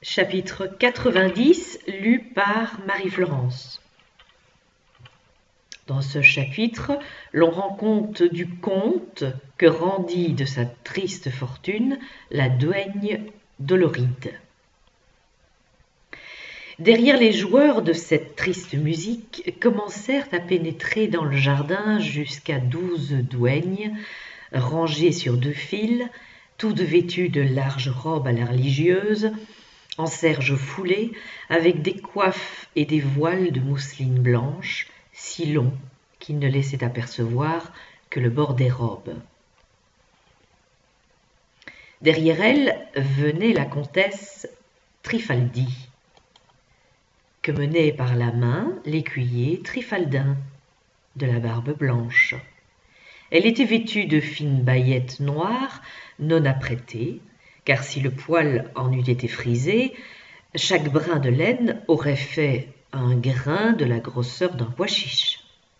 Chapitre 90, lu par Marie-Florence. Dans ce chapitre, l'on rend compte du conte que rendit de sa triste fortune la duègne Doloride. Derrière les joueurs de cette triste musique commencèrent à pénétrer dans le jardin jusqu'à 12 douaignes, rangées sur 2 files, toutes vêtues de larges robes à la religieuse, en serge foulée, avec des coiffes et des voiles de mousseline blanche, si longs qu'ils ne laissaient apercevoir que le bord des robes. Derrière elle venait la comtesse Trifaldi, que menait par la main l'écuyer Trifaldin, de la barbe blanche. Elle était vêtue de fines baillettes noires, non apprêtées, car si le poil en eût été frisé, chaque brin de laine aurait fait un grain de la grosseur d'un pois chiche.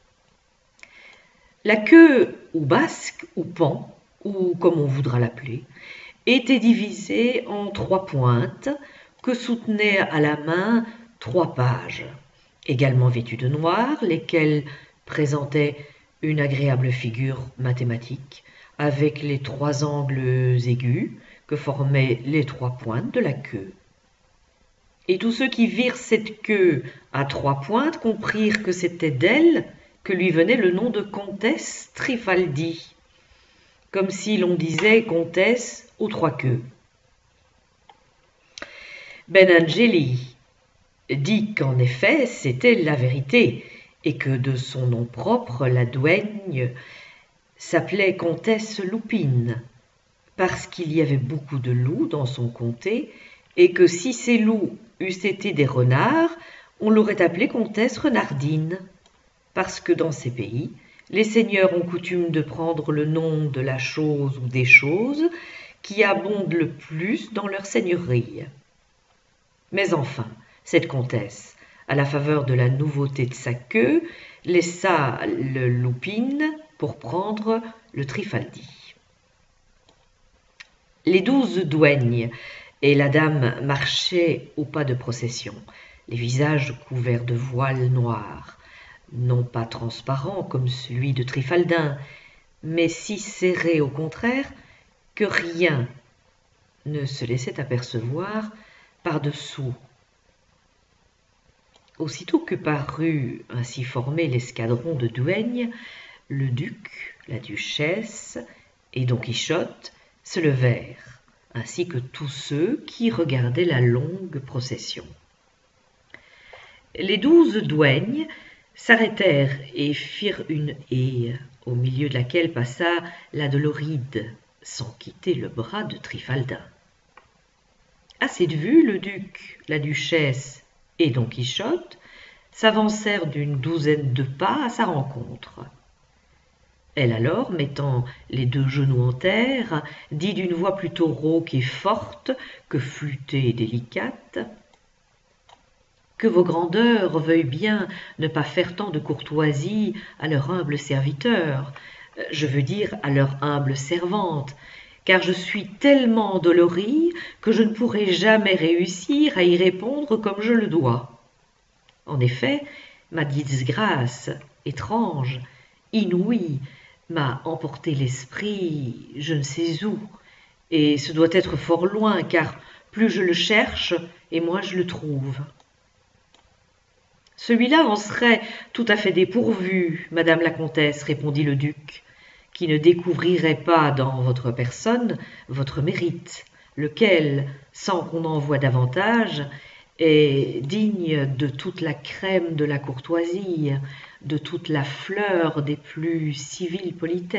La queue, ou basque, ou pan, ou comme on voudra l'appeler, était divisée en 3 pointes que soutenaient à la main 3 pages, également vêtues de noir, lesquelles présentaient une agréable figure mathématique, avec les 3 angles aigus que formaient les 3 pointes de la queue. Et tous ceux qui virent cette queue à 3 pointes comprirent que c'était d'elle que lui venait le nom de comtesse Trifaldi, comme si l'on disait comtesse aux 3 queues. Benengeli dit qu'en effet c'était la vérité, et que de son nom propre la duègne s'appelait comtesse Loupine, parce qu'il y avait beaucoup de loups dans son comté, et que si ces loups eussent été des renards, on l'aurait appelée comtesse Renardine, parce que dans ces pays, les seigneurs ont coutume de prendre le nom de la chose ou des choses qui abondent le plus dans leur seigneurie. Mais enfin, cette comtesse, à la faveur de la nouveauté de sa queue, laissa le Loupine pour prendre le Trifaldi. Les 12 douaignes et la dame marchaient au pas de procession, les visages couverts de voiles noirs, non pas transparents comme celui de Trifaldin, mais si serrés au contraire que rien ne se laissait apercevoir par-dessous. Aussitôt que parut ainsi formé l'escadron de douaignes, le duc, la duchesse et Don Quichotte se levèrent, ainsi que tous ceux qui regardaient la longue procession. Les 12 douaignes s'arrêtèrent et firent une haie, au milieu de laquelle passa la Doloride, sans quitter le bras de Trifaldin. À cette vue, le duc, la duchesse et Don Quichotte s'avancèrent d'une 12aine de pas à sa rencontre. Elle alors, mettant les 2 genoux en terre, dit d'une voix plutôt rauque et forte que flûtée et délicate: « Que vos grandeurs veuillent bien ne pas faire tant de courtoisie à leur humble serviteur, je veux dire à leur humble servante, car je suis tellement endolorie que je ne pourrai jamais réussir à y répondre comme je le dois. En effet, ma disgrâce étrange, inouïe, m'a emporté l'esprit je ne sais où, et ce doit être fort loin, car plus je le cherche, et moins je le trouve. » « Celui-là en serait tout à fait dépourvu, madame la comtesse, répondit le duc, qui ne découvrirait pas dans votre personne votre mérite, lequel, sans qu'on en voie davantage, est digne de toute la crème de la courtoisie, de toute la fleur des plus civiles politesses. »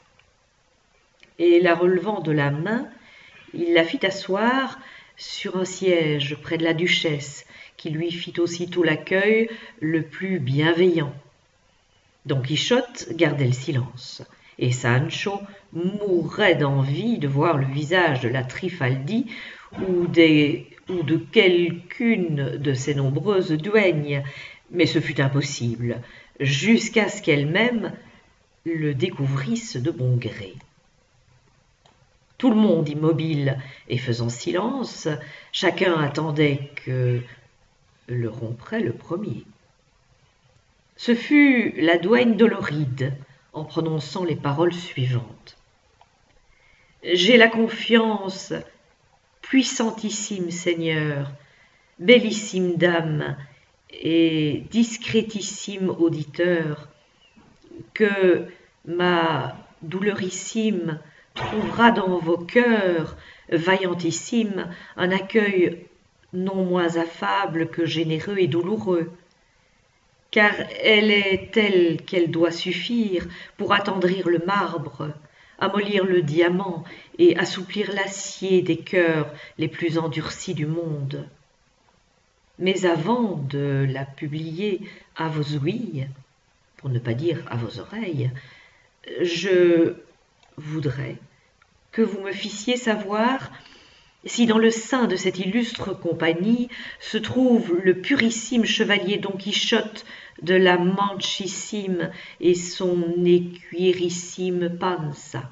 Et la relevant de la main, il la fit asseoir sur un siège près de la duchesse, qui lui fit aussitôt l'accueil le plus bienveillant. Don Quichotte gardait le silence, et Sancho mourait d'envie de voir le visage de la Trifaldi ou de quelqu'une de ses nombreuses douaignes, mais ce fut impossible, jusqu'à ce qu'elle-même le découvrisse de bon gré. Tout le monde immobile et faisant silence, chacun attendait que le romprait le premier. Ce fut la douaine Doloride, en prononçant les paroles suivantes. « J'ai la confiance, puissantissime Seigneur, bellissime dame et discrétissime auditeur, que ma douleurissime trouvera dans vos cœurs, vaillantissime, un accueil non moins affable que généreux et douloureux, car elle est telle qu'elle doit suffire pour attendrir le marbre, amollir le diamant et assouplir l'acier des cœurs les plus endurcis du monde. Mais avant de la publier à vos ouïes, pour ne pas dire à vos oreilles, je voudrais que vous me fissiez savoir si dans le sein de cette illustre compagnie se trouve le purissime chevalier Don Quichotte de la Manchissime et son écuierissime Panza.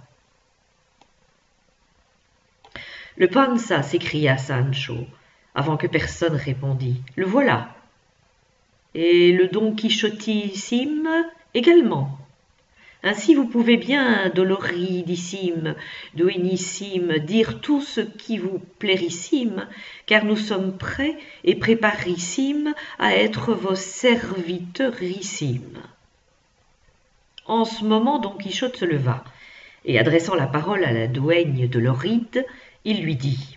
Le Panza, s'écria Sancho, avant que personne répondît. Le voilà. Et le Don Quichottissime également. Ainsi vous pouvez bien, doloridissime, douinissime, dire tout ce qui vous plairissime, car nous sommes prêts et préparissime à être vos serviteurissimes. En ce moment, Don Quichotte se leva, et adressant la parole à la douaigne Doloride, il lui dit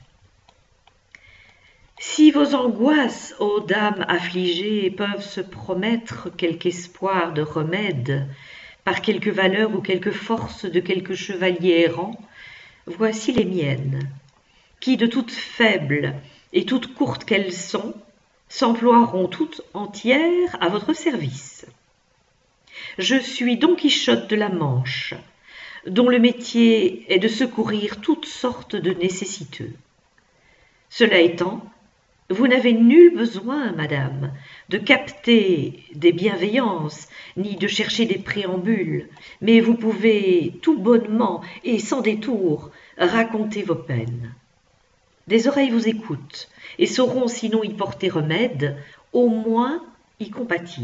« Si vos angoisses, ô dames affligées, peuvent se promettre quelque espoir de remède, par quelque valeur ou quelque force de quelque chevalier errant, voici les miennes, qui de toutes faibles et toutes courtes qu'elles sont, s'emploieront toutes entières à votre service. Je suis Don Quichotte de la Manche, dont le métier est de secourir toutes sortes de nécessiteux. Cela étant, vous n'avez nul besoin, madame, de capter des bienveillances, ni de chercher des préambules, mais vous pouvez tout bonnement et sans détour raconter vos peines. Des oreilles vous écoutent, et sauront sinon y porter remède, au moins y compatir. »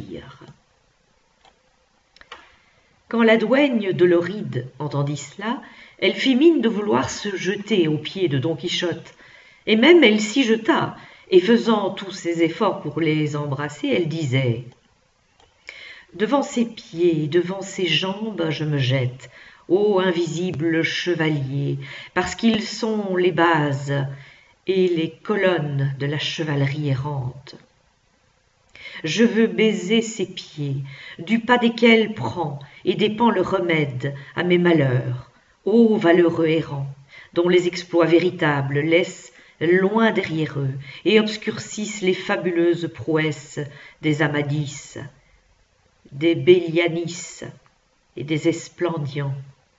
Quand la douaigne Doloride entendit cela, elle fit mine de vouloir se jeter aux pieds de Don Quichotte, et même elle s'y jeta, et faisant tous ses efforts pour les embrasser, elle disait « Devant ses pieds, devant ses jambes, je me jette, ô invisible chevalier, parce qu'ils sont les bases et les colonnes de la chevalerie errante. Je veux baiser ses pieds, du pas desquels prend et dépend le remède à mes malheurs, ô valeureux errant, dont les exploits véritables laissent loin derrière eux, et obscurcissent les fabuleuses prouesses des Amadis, des Bélianis et des Esplandians. »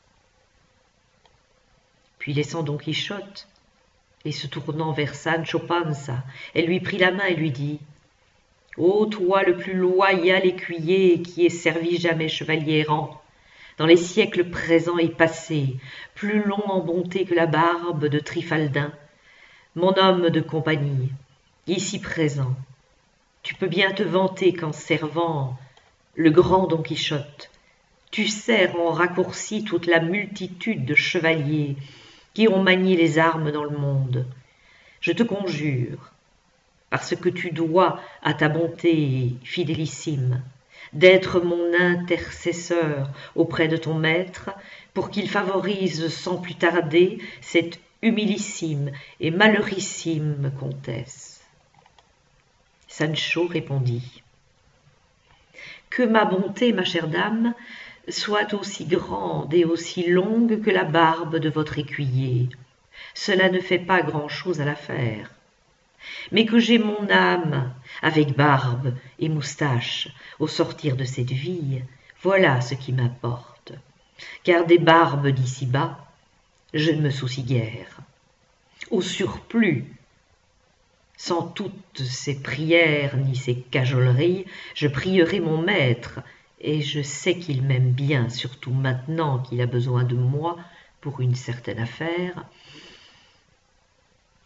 Puis laissant Don Quichotte, et se tournant vers Sancho Panza, elle lui prit la main et lui dit « Ô toi le plus loyal écuyer qui ait servi jamais chevalier errant, dans les siècles présents et passés, plus long en bonté que la barbe de Trifaldin, mon homme de compagnie, ici présent, tu peux bien te vanter qu'en servant le grand Don Quichotte, tu sers en raccourci toute la multitude de chevaliers qui ont manié les armes dans le monde. Je te conjure, parce que tu dois à ta bonté fidélissime, d'être mon intercesseur auprès de ton maître, pour qu'il favorise sans plus tarder cette humilissime et malheurissime comtesse. » Sancho répondit « Que ma bonté, ma chère dame, soit aussi grande et aussi longue que la barbe de votre écuyer. Cela ne fait pas grand-chose à l'affaire. Mais que j'ai mon âme avec barbe et moustache au sortir de cette vie, voilà ce qui m'importe. Car des barbes d'ici-bas, je ne me soucie guère. Au surplus, sans toutes ces prières ni ces cajoleries, je prierai mon maître, et je sais qu'il m'aime bien, surtout maintenant qu'il a besoin de moi pour une certaine affaire,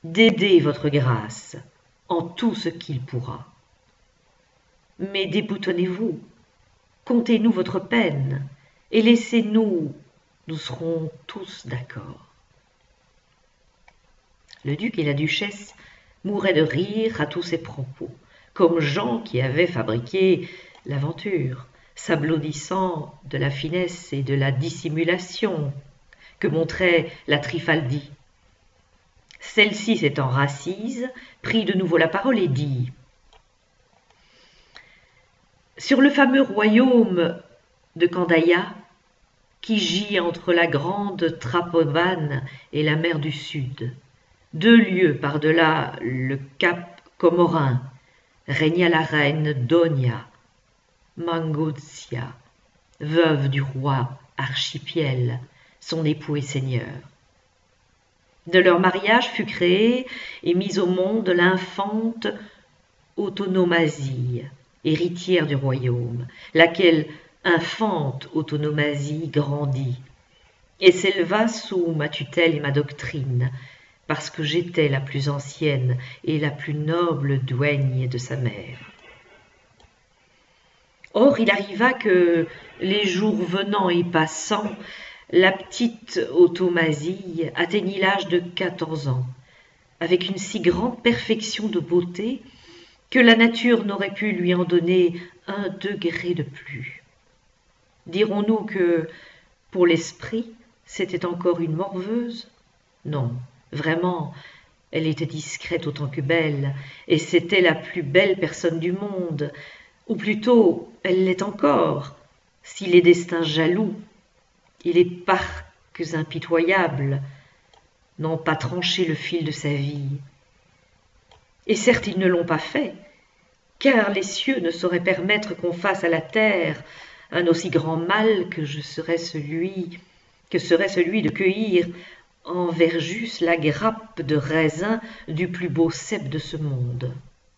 d'aider votre grâce en tout ce qu'il pourra. Mais déboutonnez-vous, contez-nous votre peine, et laissez-nous, nous serons tous d'accord. Le duc et la duchesse mouraient de rire à tous ces propos, comme gens qui avaient fabriqué l'aventure, s'applaudissant de la finesse et de la dissimulation que montrait la Trifaldi. Celle-ci s'étant rassise, prit de nouveau la parole et dit: sur le fameux royaume de Candaïa, qui gît entre la grande Trapovane et la mer du Sud, 2 lieues par-delà le cap Comorin, régna la reine Donia Mangozia, veuve du roi Archipiel, son époux et seigneur. De leur mariage fut créée et mise au monde l'infante Autonomasie, héritière du royaume, laquelle infante Autonomasie grandit, et s'éleva sous ma tutelle et ma doctrine, parce que j'étais la plus ancienne et la plus noble douaigne de sa mère. Or il arriva que, les jours venant et passant, la petite Automasie atteignit l'âge de 14 ans, avec une si grande perfection de beauté que la nature n'aurait pu lui en donner 1 degré de plus. Dirons-nous que, pour l'esprit, c'était encore une morveuse? Non, vraiment, elle était discrète autant que belle, et c'était la plus belle personne du monde, ou plutôt, elle l'est encore, si les destins jaloux et les parcs impitoyables n'ont pas tranché le fil de sa vie. Et certes, ils ne l'ont pas fait, car les cieux ne sauraient permettre qu'on fasse à la terre un aussi grand mal que serait celui de cueillir en Verjus la grappe de raisin du plus beau cep de ce monde.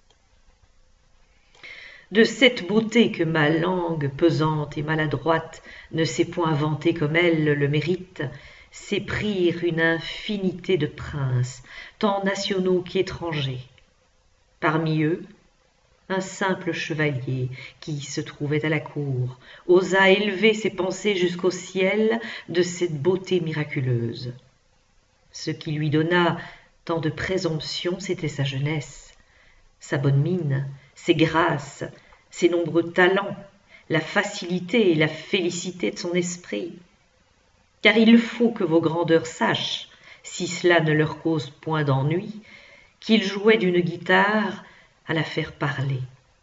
De cette beauté que ma langue pesante et maladroite ne sait point vanter comme elle le mérite, s'éprirent une infinité de princes, tant nationaux qu'étrangers. Parmi eux, un simple chevalier qui se trouvait à la cour osa élever ses pensées jusqu'au ciel de cette beauté miraculeuse. Ce qui lui donna tant de présomption, c'était sa jeunesse, sa bonne mine, ses grâces, ses nombreux talents, la facilité et la félicité de son esprit. Car il faut que vos grandeurs sachent, si cela ne leur cause point d'ennui, qu'il jouait d'une guitare à la faire parler.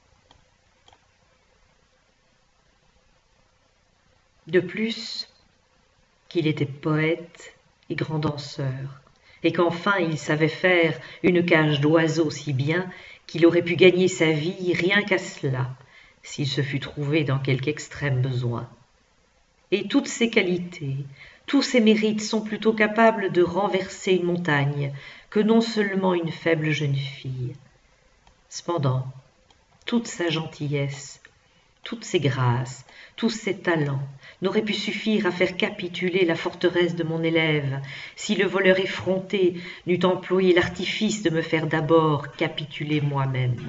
De plus, qu'il était poète et grand danseur, et qu'enfin il savait faire une cage d'oiseaux si bien qu'il aurait pu gagner sa vie rien qu'à cela, s'il se fût trouvé dans quelque extrême besoin. Et toutes ces qualités, tous ces mérites sont plutôt capables de renverser une montagne que non seulement une faible jeune fille. Cependant, toute sa gentillesse, toutes ses grâces, tous ses talents n'auraient pu suffire à faire capituler la forteresse de mon élève, si le voleur effronté n'eût employé l'artifice de me faire d'abord capituler moi-même.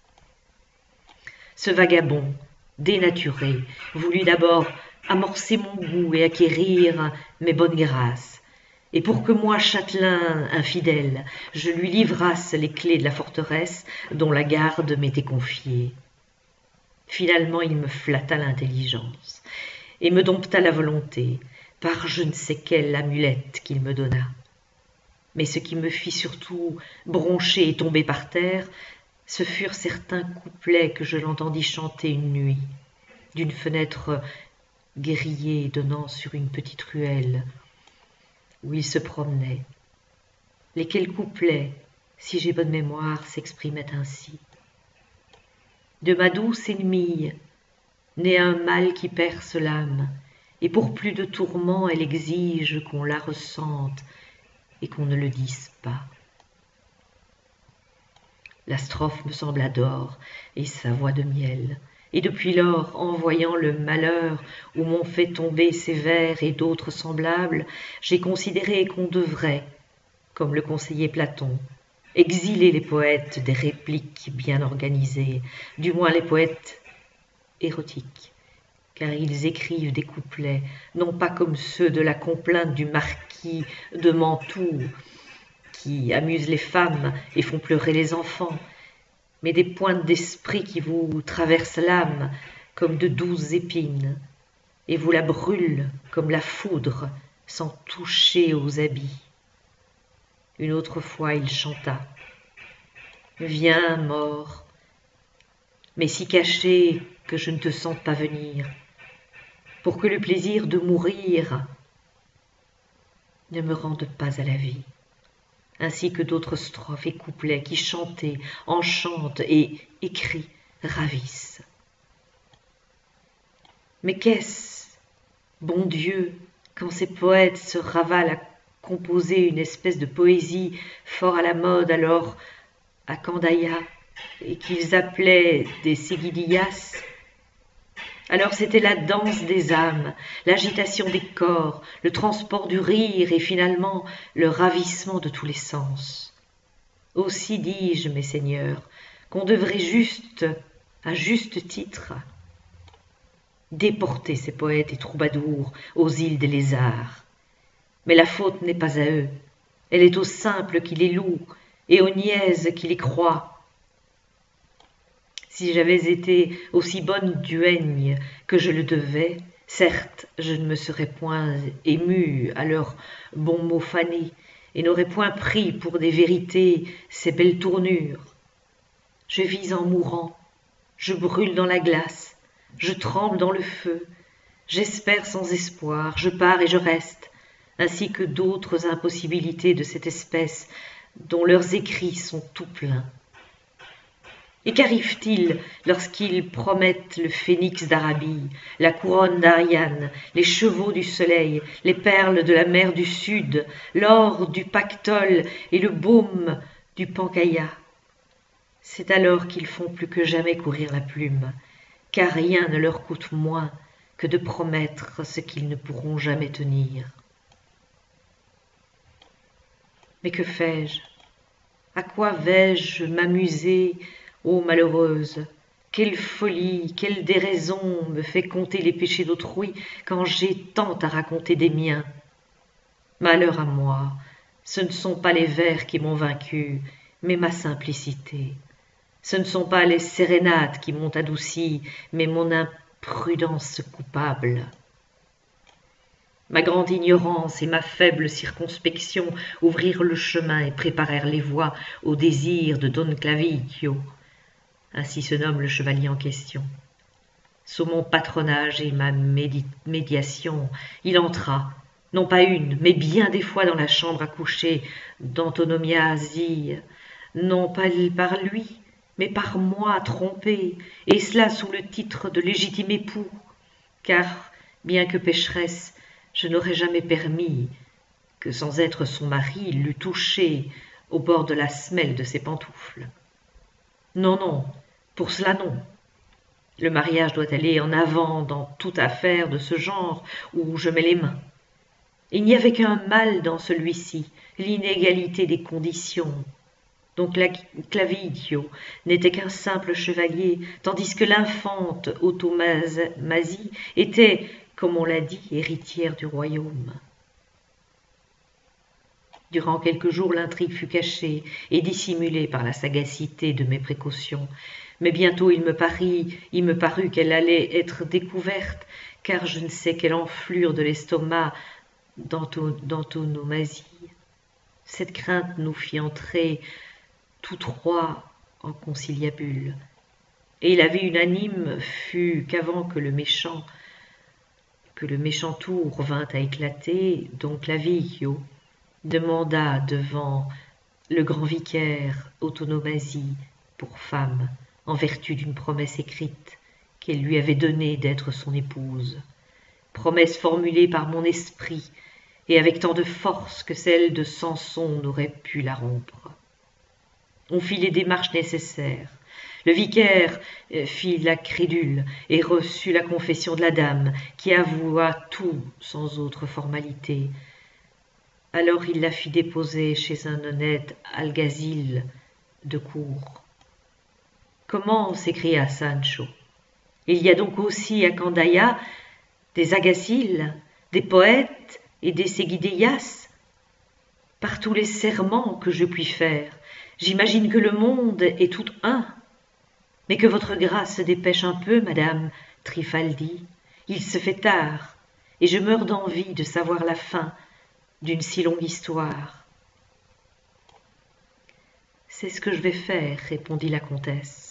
Ce vagabond, dénaturé, voulut d'abord amorcer mon goût et acquérir mes bonnes grâces, et pour que moi, châtelain infidèle, je lui livrasse les clés de la forteresse dont la garde m'était confiée. Finalement, il me flatta l'intelligence et me dompta la volonté par je ne sais quelle amulette qu'il me donna. Mais ce qui me fit surtout broncher et tomber par terre, ce furent certains couplets que je l'entendis chanter une nuit, d'une fenêtre grillée donnant sur une petite ruelle où il se promenait, lesquels couplets, si j'ai bonne mémoire, s'exprimaient ainsi. De ma douce ennemie naît un mal qui perce l'âme, et pour plus de tourments elle exige qu'on la ressente et qu'on ne le dise pas. La strophe me sembla d'or et sa voix de miel, et depuis lors, en voyant le malheur où m'ont fait tomber ces vers et d'autres semblables, j'ai considéré qu'on devrait, comme le conseillait Platon, Exiler les poètes des répliques bien organisées, du moins les poètes érotiques, car ils écrivent des couplets, non pas comme ceux de la complainte du marquis de Mantoue, qui amusent les femmes et font pleurer les enfants, mais des pointes d'esprit qui vous traversent l'âme comme de douces épines, et vous la brûlent comme la foudre sans toucher aux habits. Une autre fois il chanta. Viens, mort, mais si caché que je ne te sente pas venir, pour que le plaisir de mourir ne me rende pas à la vie, ainsi que d'autres strophes et couplets qui chantés, enchantent et écrits ravissent. Mais qu'est-ce, bon Dieu, quand ces poètes se ravalent à composer une espèce de poésie fort à la mode alors à Candaya, et qu'ils appelaient des seguidillas. Alors c'était la danse des âmes, l'agitation des corps, le transport du rire et finalement le ravissement de tous les sens. Aussi dis-je, mes seigneurs, qu'on devrait à juste titre, déporter ces poètes et troubadours aux îles des lézards. Mais la faute n'est pas à eux, elle est aux simples qui les louent et aux niaises qui les croient. Si j'avais été aussi bonne duègne que je le devais, certes, je ne me serais point émue à leurs bons mots fanés, et n'aurais point pris pour des vérités ces belles tournures. Je vis en mourant, je brûle dans la glace, je tremble dans le feu, j'espère sans espoir, je pars et je reste, ainsi que d'autres impossibilités de cette espèce dont leurs écrits sont tout pleins. Et qu'arrive-t-il lorsqu'ils promettent le phénix d'Arabie, la couronne d'Ariane, les chevaux du soleil, les perles de la mer du Sud, l'or du Pactole et le baume du Pancaïa? C'est alors qu'ils font plus que jamais courir la plume, car rien ne leur coûte moins que de promettre ce qu'ils ne pourront jamais tenir. Mais que fais-je? À quoi vais-je m'amuser, ô malheureuse? Quelle folie, quelle déraison me fait compter les péchés d'autrui quand j'ai tant à raconter des miens? Malheur à moi, ce ne sont pas les vers qui m'ont vaincue, mais ma simplicité. Ce ne sont pas les sérénades qui m'ont adouci, mais mon imprudence coupable. Ma grande ignorance et ma faible circonspection ouvrirent le chemin et préparèrent les voies au désir de Don Clavidio, ainsi se nomme le chevalier en question. Sous mon patronage et ma médiation, il entra, non pas une, mais bien des fois dans la chambre à coucher d'Antonomiasi, non pas par lui, mais par moi trompé, et cela sous le titre de légitime époux, car, bien que pécheresse, je n'aurais jamais permis que, sans être son mari, il l'eût touché au bord de la semelle de ses pantoufles. Non, non, pour cela non. Le mariage doit aller en avant dans toute affaire de ce genre où je mets les mains. Il n'y avait qu'un mal dans celui-ci, l'inégalité des conditions. Donc Clavidio n'était qu'un simple chevalier, tandis que l'infante Otomasie était, comme on l'a dit, héritière du royaume. Durant quelques jours, l'intrigue fut cachée et dissimulée par la sagacité de mes précautions, mais bientôt il me parut qu'elle allait être découverte, car je ne sais quelle enflure de l'estomac d'Antonomasie. Cette crainte nous fit entrer tous trois en conciliabule, et l'avis unanime fut qu'avant que le méchant tour vint à éclater, Don Clavidio demanda devant le grand vicaire Antonomasie pour femme, en vertu d'une promesse écrite qu'elle lui avait donnée d'être son épouse, promesse formulée par mon esprit et avec tant de force que celle de Samson n'aurait pu la rompre. On fit les démarches nécessaires. Le vicaire fit la crédule et reçut la confession de la dame, qui avoua tout sans autre formalité. Alors il la fit déposer chez un honnête alguazil de cour. Comment? S'écria Sancho. Il y a donc aussi à Candaya des agaciles, des poètes et des seguidillas? Par tous les serments que je puis faire, j'imagine que le monde est tout un. Mais que votre grâce se dépêche un peu, madame Trifaldi. Il se fait tard, et je meurs d'envie de savoir la fin d'une si longue histoire. C'est ce que je vais faire, répondit la comtesse.